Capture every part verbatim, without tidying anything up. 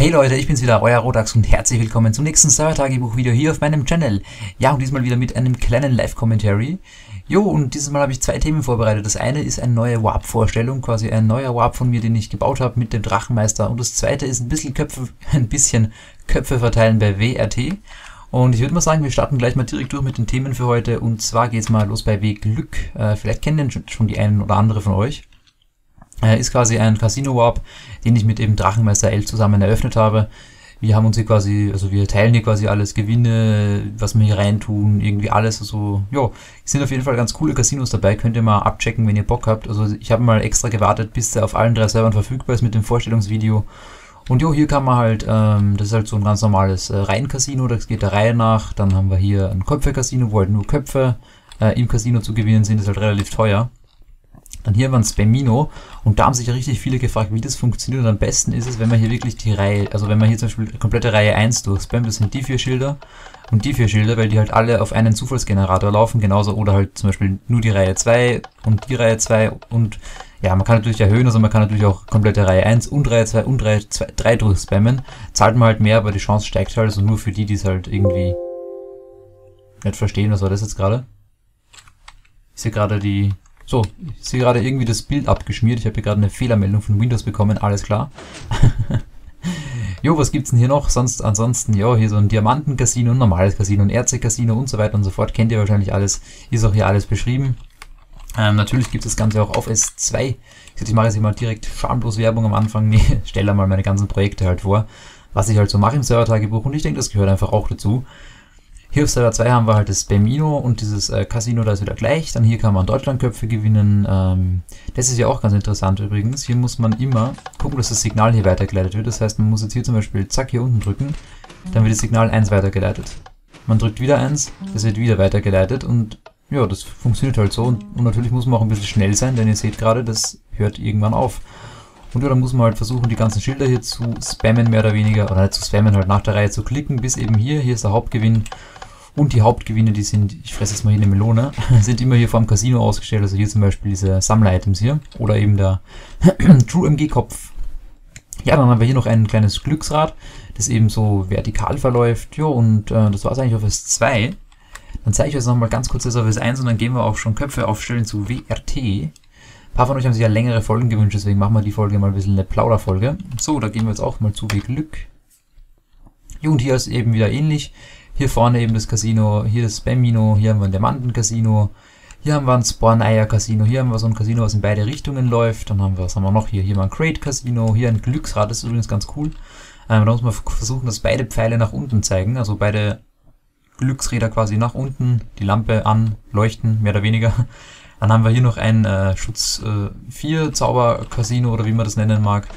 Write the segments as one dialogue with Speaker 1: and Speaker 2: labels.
Speaker 1: Hey Leute, ich bin's wieder, euer Rodax und herzlich willkommen zum nächsten Server-Tagebuch-Video hier auf meinem Channel. Ja, und diesmal wieder mit einem kleinen Live-Commentary. Jo, und dieses Mal habe ich zwei Themen vorbereitet. Das eine ist eine neue Warp-Vorstellung, quasi ein neuer Warp von mir, den ich gebaut habe mit dem Drachenmeister. Und das zweite ist ein bisschen Köpfe, ein bisschen Köpfe verteilen bei W R T. Und ich würde mal sagen, wir starten gleich mal direkt durch mit den Themen für heute. Und zwar geht's mal los bei W Glück. Äh, vielleicht kennen den schon die einen oder andere von euch. Äh, ist quasi ein Casino-Warp, den ich mit dem Drachenmeister elf zusammen eröffnet habe. Wir haben uns hier quasi, also wir teilen hier quasi alles, Gewinne, was wir hier reintun, irgendwie alles. Also, ja, sind auf jeden Fall ganz coole Casinos dabei, könnt ihr mal abchecken, wenn ihr Bock habt. Also ich habe mal extra gewartet, bis der auf allen drei Servern verfügbar ist mit dem Vorstellungsvideo. Und jo, hier kann man halt, ähm, das ist halt so ein ganz normales äh, Reihen-Casino, das geht der Reihe nach. Dann haben wir hier ein Köpfe-Casino, wo halt nur Köpfe äh, im Casino zu gewinnen sind, das ist halt relativ teuer. Dann hier haben wir ein Spamino und da haben sich ja richtig viele gefragt, wie das funktioniert. Und am besten ist es, wenn man hier wirklich die Reihe, also wenn man hier zum Beispiel die komplette Reihe eins durchspammt, das sind die vier Schilder und die vier Schilder, weil die halt alle auf einen Zufallsgenerator laufen, genauso, oder halt zum Beispiel nur die Reihe zwei und die Reihe zwei und ja, man kann natürlich erhöhen, also man kann natürlich auch komplette Reihe eins und Reihe zwei und Reihe drei durchspammen, zahlt man halt mehr, aber die Chance steigt halt, also nur für die, die es halt irgendwie nicht verstehen. Was war das jetzt gerade? Ich sehe gerade die... So, ich sehe gerade irgendwie das Bild abgeschmiert. Ich habe hier gerade eine Fehlermeldung von Windows bekommen, alles klar. Jo, was gibt's denn hier noch? Sonst, ansonsten, ja, hier so ein Diamanten-Casino, ein normales Casino, ein Erze-Casino und so weiter und so fort. Kennt ihr wahrscheinlich alles, ist auch hier alles beschrieben. Ähm, natürlich gibt es das Ganze auch auf S zwei. Ich mache jetzt hier mal direkt schamlos Werbung am Anfang. Nee, stelle mal meine ganzen Projekte halt vor, was ich halt so mache im Server-Tagebuch, und ich denke, das gehört einfach auch dazu. Hier auf Server zwei haben wir halt das Spamino und dieses äh, Casino, da ist wieder gleich. Dann hier kann man Deutschlandköpfe gewinnen. Ähm, das ist ja auch ganz interessant übrigens. Hier muss man immer gucken, dass das Signal hier weitergeleitet wird. Das heißt, man muss jetzt hier zum Beispiel zack hier unten drücken. Dann wird das Signal eins weitergeleitet. Man drückt wieder eins, das wird wieder weitergeleitet. Und ja, das funktioniert halt so. Und, und natürlich muss man auch ein bisschen schnell sein, denn ihr seht gerade, das hört irgendwann auf. Und ja, dann muss man halt versuchen, die ganzen Schilder hier zu spammen, mehr oder weniger. Oder halt zu spammen, halt nach der Reihe zu klicken, bis eben hier, hier ist der Hauptgewinn. Und die Hauptgewinne, die sind, ich fresse jetzt mal hier eine Melone, sind immer hier vom Casino ausgestellt. Also hier zum Beispiel diese Sammler-Items hier. Oder eben der True M G-Kopf. Ja, dann haben wir hier noch ein kleines Glücksrad, das eben so vertikal verläuft. Ja, und äh, das war es eigentlich auf S zwei. Dann zeige ich euch nochmal ganz kurz das auf S eins und dann gehen wir auch schon Köpfe aufstellen zu W R T. Ein paar von euch haben sich ja längere Folgen gewünscht, deswegen machen wir die Folge mal ein bisschen eine Plauderfolge. So, da gehen wir jetzt auch mal zu W Glück. Ja, und hier ist eben wieder ähnlich. Hier vorne eben das Casino, hier das Spamino, hier haben wir ein Diamanten-Casino, hier haben wir ein Spawn-Eier-Casino, hier haben wir so ein Casino, was in beide Richtungen läuft. Dann haben wir, was haben wir noch hier? Hier haben wir ein Crate-Casino, hier ein Glücksrad, das ist übrigens ganz cool. Ähm, da muss man versuchen, dass beide Pfeile nach unten zeigen, also beide Glücksräder quasi nach unten, die Lampe an, leuchten, mehr oder weniger. Dann haben wir hier noch ein äh, Schutz äh, vier Zauber-Casino oder wie man das nennen mag.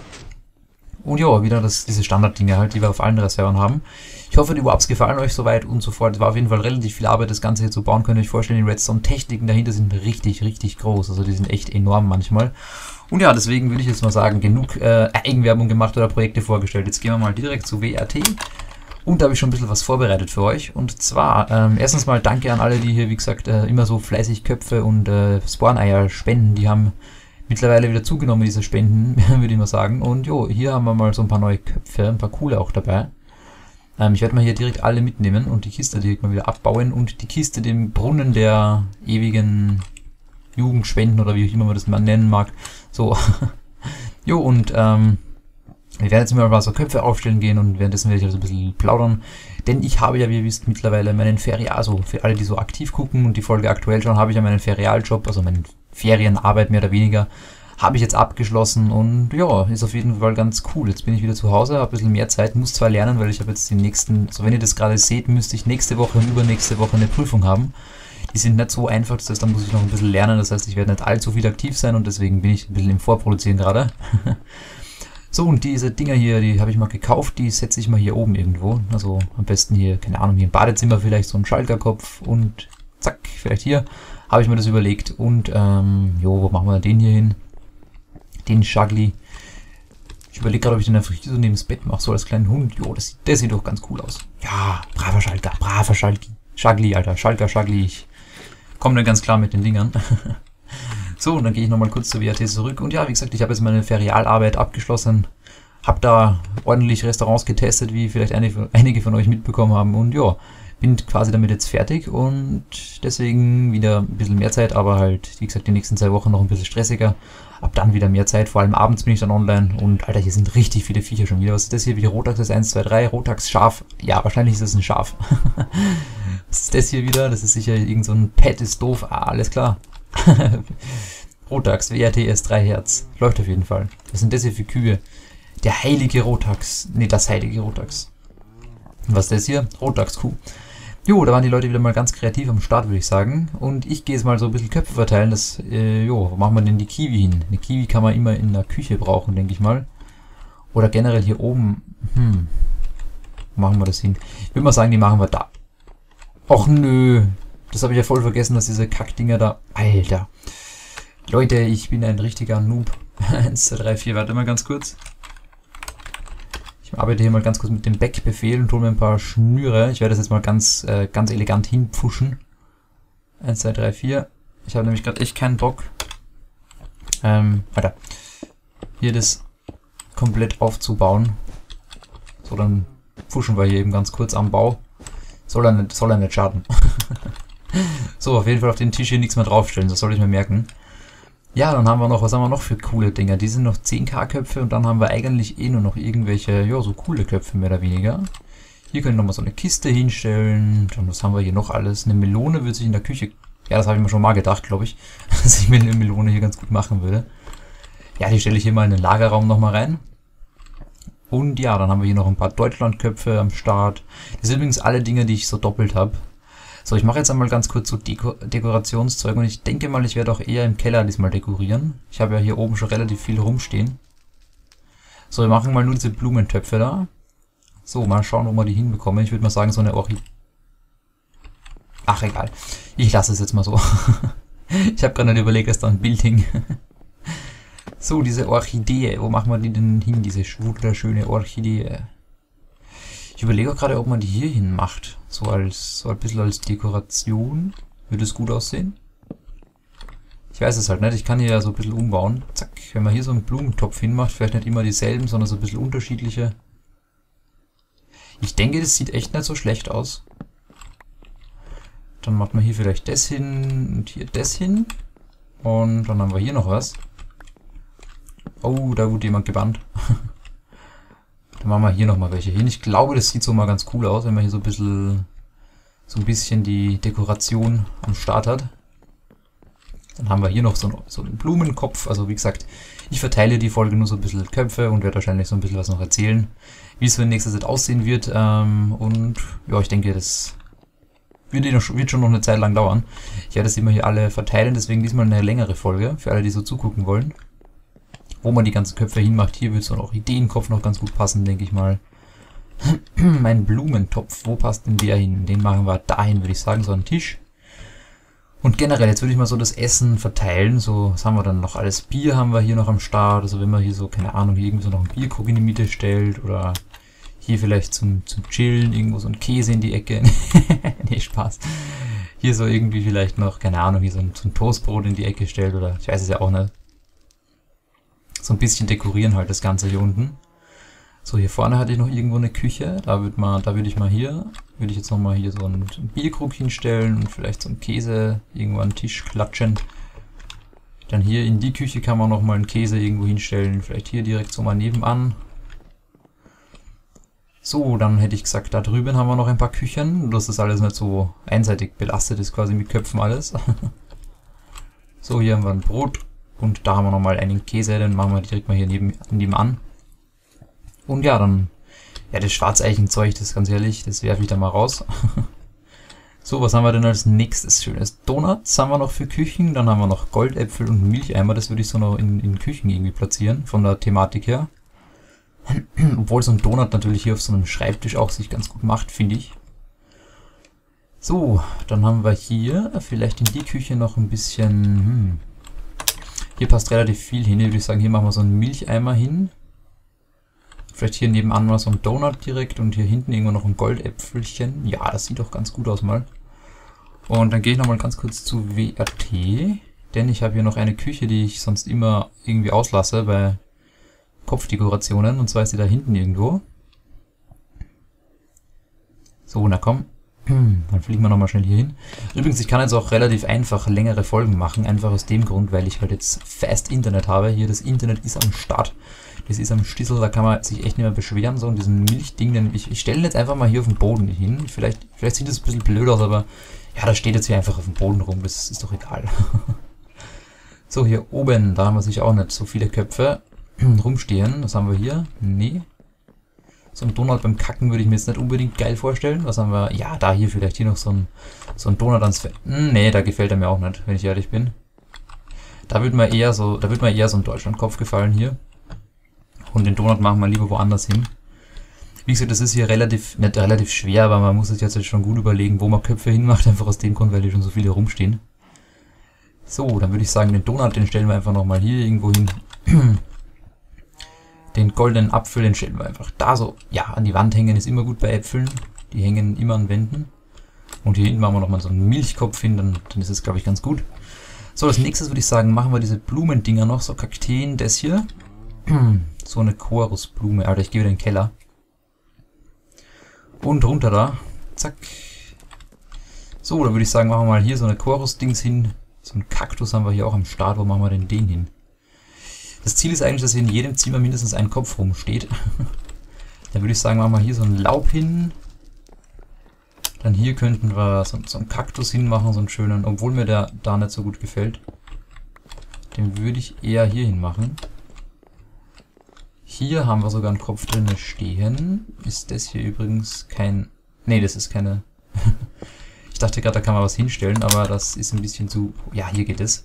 Speaker 1: Und ja, wieder das, diese Standarddinge halt, die wir auf allen drei Servern haben. Ich hoffe, die Warps gefallen euch soweit und so fort. Es war auf jeden Fall relativ viel Arbeit, das Ganze hier zu bauen. Könnt ihr euch vorstellen, die Redstone-Techniken dahinter sind richtig, richtig groß. Also die sind echt enorm manchmal. Und ja, deswegen würde ich jetzt mal sagen, genug äh, Eigenwerbung gemacht oder Projekte vorgestellt. Jetzt gehen wir mal direkt zu W R T. Und da habe ich schon ein bisschen was vorbereitet für euch. Und zwar, ähm, erstens mal danke an alle, die hier, wie gesagt, äh, immer so fleißig Köpfe und äh, Spawn-Eier spenden. Die haben mittlerweile wieder zugenommen, diese Spenden, würde ich mal sagen. Und jo, hier haben wir mal so ein paar neue Köpfe, ein paar coole auch dabei. Ähm, ich werde mal hier direkt alle mitnehmen und die Kiste direkt mal wieder abbauen und die Kiste dem Brunnen der ewigen Jugendspenden oder wie auch immer man das mal nennen mag. So, jo, und ähm, wir werden jetzt mal ein paar so Köpfe aufstellen gehen und währenddessen werde ich also ein bisschen plaudern. Denn ich habe ja, wie ihr wisst, mittlerweile meinen Ferial, also für alle, die so aktiv gucken und die Folge aktuell schauen, habe ich ja meinen Ferialjob, also meinen Ferienarbeit mehr oder weniger, habe ich jetzt abgeschlossen und ja, ist auf jeden Fall ganz cool. Jetzt bin ich wieder zu Hause, habe ein bisschen mehr Zeit, muss zwar lernen, weil ich habe jetzt die nächsten, so wenn ihr das gerade seht, müsste ich nächste Woche und übernächste Woche eine Prüfung haben. Die sind nicht so einfach, das heißt, da muss ich noch ein bisschen lernen, das heißt, ich werde nicht allzu viel aktiv sein und deswegen bin ich ein bisschen im Vorproduzieren gerade. So, und diese Dinger hier, die habe ich mal gekauft, die setze ich mal hier oben irgendwo. Also am besten hier, keine Ahnung, hier im Badezimmer vielleicht so ein Schalterkopf und zack, vielleicht hier. Habe ich mir das überlegt. Und, ähm, jo, wo machen wir den hier hin? Den Shugly. Ich überlege gerade, ob ich den einfach hier so neben das Bett mache, so als kleinen Hund. Jo, das, das sieht doch ganz cool aus. Ja, braver Schalker, braver Schalki. Shugly, Alter, Schalker, Shugly. Ich komme dann ganz klar mit den Dingern. So, und dann gehe ich nochmal kurz zur W R T zurück. Und ja, wie gesagt, ich habe jetzt meine Ferialarbeit abgeschlossen. Hab da ordentlich Restaurants getestet, wie vielleicht einige, einige von euch mitbekommen haben. Und ja, bin quasi damit jetzt fertig und deswegen wieder ein bisschen mehr Zeit, aber halt, wie gesagt, die nächsten zwei Wochen noch ein bisschen stressiger. Ab dann wieder mehr Zeit, vor allem abends bin ich dann online und Alter, hier sind richtig viele Viecher schon wieder. Was ist das hier? Wie Rotax ist eins, zwei, drei, Rotax Schaf. Ja, wahrscheinlich ist das ein Schaf. Was ist das hier wieder? Das ist sicher irgend so ein Pet, ist doof. Ah, alles klar. Rotax, W R T S drei Hertz. Läuft auf jeden Fall. Was sind das hier für Kühe? Der heilige Rotax. Ne, das heilige Rotax. Und was ist das hier? Rotax-Kuh. Jo, da waren die Leute wieder mal ganz kreativ am Start, würde ich sagen. Und ich gehe jetzt mal so ein bisschen Köpfe verteilen. Das, äh, jo, wo machen wir denn die Kiwi hin? Eine Kiwi kann man immer in der Küche brauchen, denke ich mal. Oder generell hier oben. Hm. Wo machen wir das hin? Ich würde mal sagen, die machen wir da. Och nö. Das habe ich ja voll vergessen, dass diese Kackdinger da... Alter. Leute, ich bin ein richtiger Noob. eins, zwei, drei, vier. Warte mal ganz kurz. Ich arbeite hier mal ganz kurz mit dem Back-Befehl und hole mir ein paar Schnüre. Ich werde das jetzt mal ganz, äh, ganz elegant hinpfuschen. eins, zwei, drei, vier. Ich habe nämlich gerade echt keinen Bock. Ähm, weiter. Hier das komplett aufzubauen. So, dann pfuschen wir hier eben ganz kurz am Bau. Soll er nicht, soll er nicht schaden. So, auf jeden Fall auf den Tisch hier nichts mehr draufstellen. Das soll ich mir merken. Ja, dann haben wir noch, was haben wir noch für coole Dinger? Die sind noch zehn K Köpfe und dann haben wir eigentlich eh nur noch irgendwelche, ja, so coole Köpfe mehr oder weniger. Hier können wir nochmal so eine Kiste hinstellen. Und was haben wir hier noch alles? Eine Melone würde sich in der Küche, ja, das habe ich mir schon mal gedacht, glaube ich, dass ich mir eine Melone hier ganz gut machen würde. Ja, die stelle ich hier mal in den Lagerraum nochmal rein. Und ja, dann haben wir hier noch ein paar Deutschlandköpfe am Start. Das sind übrigens alle Dinge, die ich so doppelt habe. So, ich mache jetzt einmal ganz kurz so Deko Dekorationszeug und ich denke mal, ich werde auch eher im Keller diesmal dekorieren. Ich habe ja hier oben schon relativ viel rumstehen. So, wir machen mal nur diese Blumentöpfe da. So, mal schauen, wo wir die hinbekommen. Ich würde mal sagen, so eine Orchidee. Ach, egal. Ich lasse es jetzt mal so. Ich habe gerade nicht überlegt, dass da ein Bild hing. So, diese Orchidee. Wo machen wir die denn hin, diese wunderschöne Orchidee? Ich überlege auch gerade, ob man die hier hin macht. So als, so ein bisschen als Dekoration. Würde es gut aussehen? Ich weiß es halt nicht. Ich kann hier ja so ein bisschen umbauen. Zack. Wenn man hier so einen Blumentopf hinmacht, vielleicht nicht immer dieselben, sondern so ein bisschen unterschiedliche. Ich denke, das sieht echt nicht so schlecht aus. Dann macht man hier vielleicht das hin und hier das hin. Und dann haben wir hier noch was. Oh, da wurde jemand gebannt. Dann machen wir hier nochmal welche hin. Ich glaube, das sieht so mal ganz cool aus, wenn man hier so ein bisschen, so ein bisschen die Dekoration am Start hat. Dann haben wir hier noch so, ein, so einen Blumenkopf. Also wie gesagt, ich verteile die Folge nur so ein bisschen Köpfe und werde wahrscheinlich so ein bisschen was noch erzählen, wie es so in nächster Zeit aussehen wird. Ähm, und ja, ich denke, das wird, noch, wird schon noch eine Zeit lang dauern. Ich werde das immer hier alle verteilen, deswegen diesmal eine längere Folge, für alle, die so zugucken wollen. Wo man die ganzen Köpfe hinmacht. Hier wird so ein Orchideenkopf noch ganz gut passen, denke ich mal. Mein Blumentopf, wo passt denn der hin? Den machen wir dahin, würde ich sagen, so einen Tisch. Und generell, jetzt würde ich mal so das Essen verteilen. So, was haben wir dann noch? Alles Bier haben wir hier noch am Start. Also wenn man hier so, keine Ahnung, hier irgendwie so noch einen Bierkrug in die Mitte stellt. Oder hier vielleicht zum, zum Chillen irgendwo so ein Käse in die Ecke. Nee, Spaß. Hier so irgendwie vielleicht noch, keine Ahnung, hier so ein, so ein Toastbrot in die Ecke stellt. Oder ich weiß es ja auch nicht. So ein bisschen dekorieren halt das Ganze hier unten. So, hier vorne hatte ich noch irgendwo eine Küche. Da würde man, da würde ich mal hier, würde ich jetzt nochmal hier so einen, so einen Bierkrug hinstellen und vielleicht so einen Käse irgendwo an den Tisch klatschen. Dann hier in die Küche kann man nochmal einen Käse irgendwo hinstellen. Vielleicht hier direkt so mal nebenan. So, dann hätte ich gesagt, da drüben haben wir noch ein paar Küchen, dass das alles nicht so einseitig belastet ist, quasi mit Köpfen alles. So, hier haben wir ein Brot. Und da haben wir nochmal einen Käse, den machen wir direkt mal hier neben, nebenan. Und ja, dann, ja, das Schwarzeichenzeug, das ist ganz ehrlich, das werfe ich da mal raus. So, was haben wir denn als nächstes Schönes? Donuts haben wir noch für Küchen, dann haben wir noch Goldäpfel und Milcheimer, das würde ich so noch in, in Küchen irgendwie platzieren, von der Thematik her. Obwohl so ein Donut natürlich hier auf so einem Schreibtisch auch sich ganz gut macht, finde ich. So, dann haben wir hier vielleicht in die Küche noch ein bisschen... Hm, hier passt relativ viel hin. Hier würde ich sagen, hier machen wir so einen Milcheimer hin. Vielleicht hier nebenan mal so ein Donut direkt und hier hinten irgendwo noch ein Goldäpfelchen. Ja, das sieht doch ganz gut aus mal. Und dann gehe ich nochmal ganz kurz zu W R T. Denn ich habe hier noch eine Küche, die ich sonst immer irgendwie auslasse bei, Kopfdekorationen. Und zwar ist die da hinten irgendwo. So, na komm. Dann fliegen wir nochmal schnell hier hin. Übrigens, ich kann jetzt auch relativ einfach längere Folgen machen. Einfach aus dem Grund, weil ich halt jetzt Fast Internet habe. Hier, das Internet ist am Start. Das ist am Stissel, da kann man sich echt nicht mehr beschweren. So, und diesen Milchding, den ich, ich stelle jetzt einfach mal hier auf den Boden hin. Vielleicht, vielleicht sieht das ein bisschen blöd aus, aber ja, das steht jetzt hier einfach auf dem Boden rum. Das ist doch egal. So, hier oben, da haben wir sicher auch nicht so viele Köpfe rumstehen. Was haben wir hier? Nee. So ein Donut beim Kacken würde ich mir jetzt nicht unbedingt geil vorstellen. Was haben wir? Ja, da hier vielleicht hier noch so ein, so ein Donut ans Fett. Hm, nee, da gefällt er mir auch nicht, wenn ich ehrlich bin. Da wird mir eher so, da wird mir eher so ein Deutschlandkopf gefallen hier. Und den Donut machen wir lieber woanders hin. Wie gesagt, das ist hier relativ, nicht relativ schwer, aber man muss sich jetzt schon gut überlegen, wo man Köpfe hinmacht. Einfach aus dem Grund, weil hier schon so viele rumstehen. So, dann würde ich sagen, den Donut, den stellen wir einfach nochmal hier irgendwo hin. Den goldenen Apfel, den stellen wir einfach da so. Ja, an die Wand hängen ist immer gut bei Äpfeln. Die hängen immer an Wänden. Und hier hinten machen wir nochmal so einen Milchkopf hin, dann, dann ist es, glaube ich, ganz gut. So, als nächstes würde ich sagen, machen wir diese Blumendinger noch, so Kakteen, das hier. So eine Chorusblume, Alter, ich gehe wieder in den Keller. Und runter da. Zack. So, dann würde ich sagen, machen wir mal hier so eine Chorus-Dings hin. So einen Kaktus haben wir hier auch am Start. Wo machen wir denn den hin? Das Ziel ist eigentlich, dass hier in jedem Zimmer mindestens ein Kopf rumsteht. Dann würde ich sagen, machen wir hier so ein Laub hin. Dann hier könnten wir so, so einen Kaktus hinmachen, so einen schönen, obwohl mir der da nicht so gut gefällt. Den würde ich eher hier hin machen. Hier haben wir sogar einen Kopf drin stehen. Ist das hier übrigens kein... Nee, das ist keine... Ich dachte gerade, da kann man was hinstellen, aber das ist ein bisschen zu... Ja, hier geht es.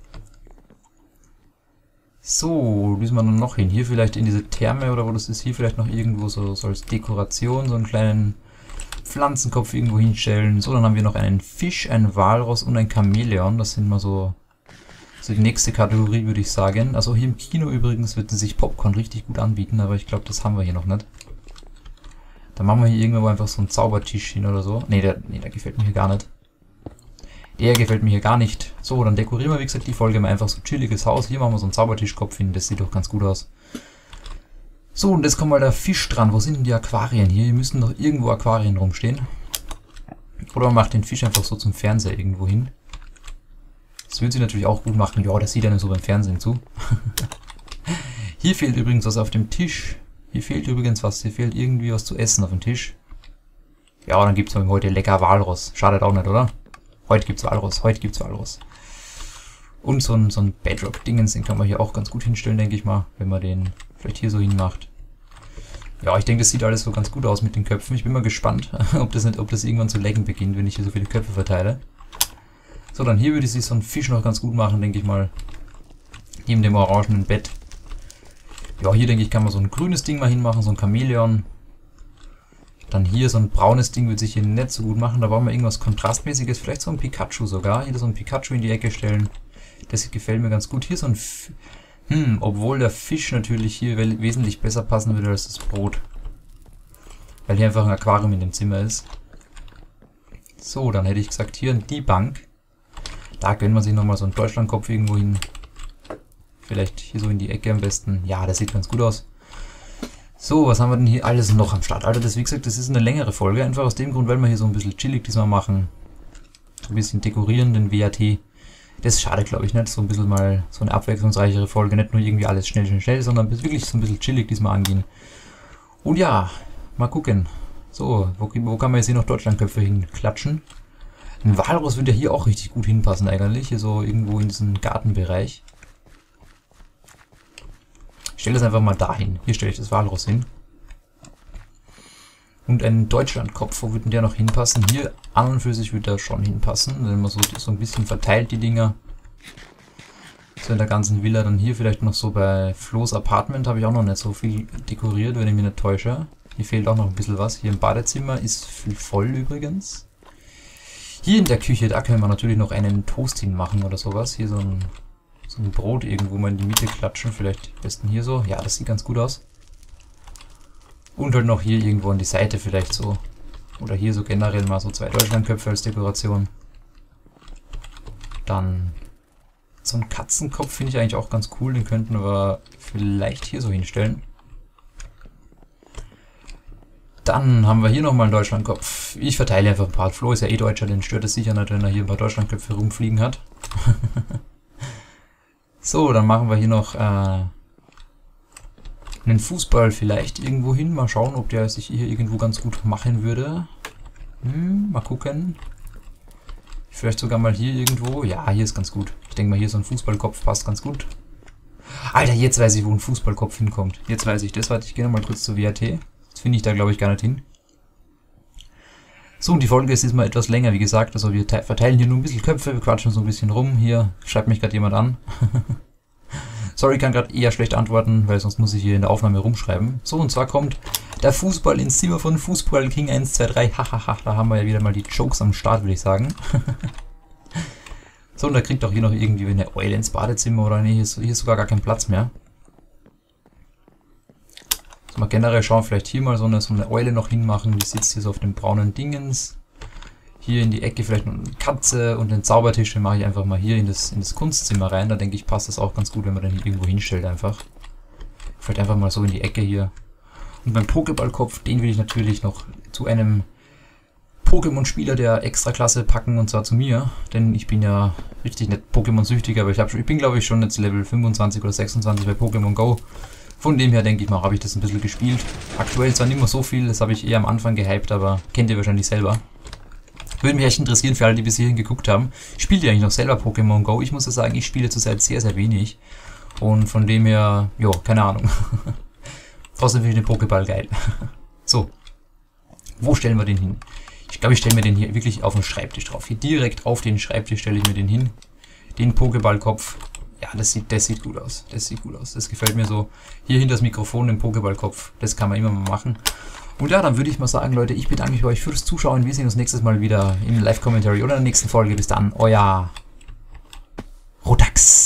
Speaker 1: So, müssen wir dann noch hin. Hier vielleicht in diese Therme oder wo das ist. Hier vielleicht noch irgendwo so, so als Dekoration, so einen kleinen Pflanzenkopf irgendwo hinstellen. So, dann haben wir noch einen Fisch, ein Walross und ein Chamäleon. Das sind mal so... So die nächste Kategorie, würde ich sagen. Also hier im Kino übrigens wird sich Popcorn richtig gut anbieten, aber ich glaube, das haben wir hier noch nicht. Dann machen wir hier irgendwo einfach so einen Zaubertisch hin oder so. Ne, der, nee, der gefällt mir hier gar nicht. Der gefällt mir hier gar nicht. So, dann dekorieren wir, wie gesagt, die Folge mal einfach so ein chilliges Haus. Hier machen wir so einen Zaubertischkopf hin, das sieht doch ganz gut aus. So, und jetzt kommt mal der Fisch dran. Wo sind denn die Aquarien hier? Hier müssen doch irgendwo Aquarien rumstehen. Oder man macht den Fisch einfach so zum Fernseher irgendwo hin. Das würde sie natürlich auch gut machen. Ja, das sieht einem so beim Fernsehen zu. Hier fehlt übrigens was auf dem Tisch. Hier fehlt übrigens was. Hier fehlt irgendwie was zu essen auf dem Tisch. Ja, dann gibt es heute lecker Walross. Schadet auch nicht, oder? Heute gibt es Walross. Heute gibt es Walross. Und so ein, so ein Bedrock-Dingens, den kann man hier auch ganz gut hinstellen, denke ich mal. Wenn man den vielleicht hier so hinmacht. Ja, ich denke, das sieht alles so ganz gut aus mit den Köpfen. Ich bin mal gespannt, ob das, nicht, ob das irgendwann zu laggen beginnt, wenn ich hier so viele Köpfe verteile. So, dann hier würde ich sich so einen Fisch noch ganz gut machen, denke ich mal. Neben dem orangenen Bett. Ja, hier denke ich, kann man so ein grünes Ding mal hinmachen, so ein Chamäleon. Dann hier so ein braunes Ding wird sich hier nicht so gut machen. Da brauchen wir irgendwas Kontrastmäßiges, vielleicht so ein Pikachu sogar. Hier so ein Pikachu in die Ecke stellen. Das gefällt mir ganz gut. Hier so ein... F hm, obwohl der Fisch natürlich hier wesentlich besser passen würde als das Brot. Weil hier einfach ein Aquarium in dem Zimmer ist. So, dann hätte ich gesagt, hier die Bank. Da gönnen wir sich nochmal so einen Deutschlandkopf irgendwo hin. Vielleicht hier so in die Ecke am besten. Ja, das sieht ganz gut aus. So, was haben wir denn hier alles noch am Start? Alter, das, wie gesagt, das ist eine längere Folge. Einfach aus dem Grund, weil wir hier so ein bisschen chillig diesmal machen. So ein bisschen dekorieren, den W A T. Das schadet, glaube ich, nicht. So ein bisschen mal so eine abwechslungsreichere Folge. Nicht nur irgendwie alles schnell, schnell, schnell, sondern wirklich so ein bisschen chillig diesmal angehen. Und ja, mal gucken. So, wo, wo kann man jetzt hier noch Deutschlandköpfe hinklatschen? Ein Walross würde ja hier auch richtig gut hinpassen eigentlich. Hier so irgendwo in diesen Gartenbereich. Ich stelle das einfach mal dahin. Hier stelle ich das Walross hin. Und einen Deutschlandkopf, wo würde denn der noch hinpassen? Hier an und für sich würde der schon hinpassen. Wenn man so, so ein bisschen verteilt die Dinger. So in der ganzen Villa. Dann hier vielleicht noch so bei Flo's Apartment habe ich auch noch nicht so viel dekoriert, wenn ich mich nicht täusche. Hier fehlt auch noch ein bisschen was. Hier im Badezimmer ist viel voll übrigens. Hier in der Küche, da können wir natürlich noch einen Toast hinmachen oder sowas. Hier so ein, so ein Brot irgendwo mal in die Mitte klatschen. Vielleicht am besten hier so. Ja, das sieht ganz gut aus. Und halt noch hier irgendwo an die Seite vielleicht so. Oder hier so generell mal so zwei Deutschlandköpfe als Dekoration. Dann So einen Katzenkopf finde ich eigentlich auch ganz cool, den könnten wir vielleicht hier so hinstellen. Dann haben wir hier nochmal einen Deutschlandkopf. Ich verteile einfach ein paar. Flo ist ja eh Deutscher, den stört es sicher nicht, wenn er hier ein paar Deutschlandköpfe rumfliegen hat. So, dann machen wir hier noch äh, einen Fußball vielleicht irgendwo hin. Mal schauen, ob der sich hier irgendwo ganz gut machen würde. Hm, mal gucken. Vielleicht sogar mal hier irgendwo. Ja, hier ist ganz gut. Ich denke mal, hier so ein Fußballkopf passt ganz gut. Alter, jetzt weiß ich, wo ein Fußballkopf hinkommt. Jetzt weiß ich das. Warte, ich gehe nochmal kurz zur W A T. Das finde ich da, glaube ich, gar nicht hin. So, und die Folge ist jetzt mal etwas länger, wie gesagt. Also wir verteilen hier nur ein bisschen Köpfe, wir quatschen so ein bisschen rum. Hier schreibt mich gerade jemand an. Sorry, ich kann gerade eher schlecht antworten, weil sonst muss ich hier in der Aufnahme rumschreiben. So, und zwar kommt der Fußball ins Zimmer von Fußball King eins, zwei, drei. Hahaha, da haben wir ja wieder mal die Jokes am Start, würde ich sagen. So, und da kriegt auch hier noch irgendwie eine Eule ins Badezimmer oder nee, hier ist, hier ist sogar gar kein Platz mehr. So, mal generell schauen, vielleicht hier mal so eine, so eine Eule noch hinmachen. Die sitzt hier so auf dem braunen Dingens. Hier in die Ecke vielleicht noch eine Katze und den Zaubertisch, den mache ich einfach mal hier in das, in das Kunstzimmer rein. Da denke ich, passt das auch ganz gut, wenn man den hier irgendwo hinstellt einfach. Vielleicht einfach mal so in die Ecke hier. Und beim Pokéballkopf, den will ich natürlich noch zu einem Pokémon-Spieler der Extraklasse packen, und zwar zu mir. Denn ich bin ja richtig nicht Pokémon-süchtig, aber ich, hab, ich bin glaube ich schon jetzt Level fünfundzwanzig oder sechsundzwanzig bei Pokémon Go. Von dem her denke ich mal, habe ich das ein bisschen gespielt. Aktuell zwar nicht mehr so viel, das habe ich eher am Anfang gehypt, aber kennt ihr wahrscheinlich selber. Würde mich echt interessieren für alle, die bis hierhin geguckt haben. Spielt ihr eigentlich noch selber Pokémon Go? Ich muss ja sagen, ich spiele zurzeit sehr, sehr wenig. Und von dem her, jo, keine Ahnung. Trotzdem finde ich den Pokéball geil. So, wo stellen wir den hin? Ich glaube, ich stelle mir den hier wirklich auf den Schreibtisch drauf. Hier direkt auf den Schreibtisch stelle ich mir den hin. Den Pokéballkopf. Ja, das sieht, das sieht gut aus. Das sieht gut aus. Das gefällt mir so. Hier hinter das Mikrofon, den Pokéballkopf. Das kann man immer mal machen. Und ja, dann würde ich mal sagen, Leute, ich bedanke mich bei euch fürs Zuschauen. Wir sehen uns nächstes Mal wieder im Live-Commentary oder in der nächsten Folge. Bis dann, euer Rodax.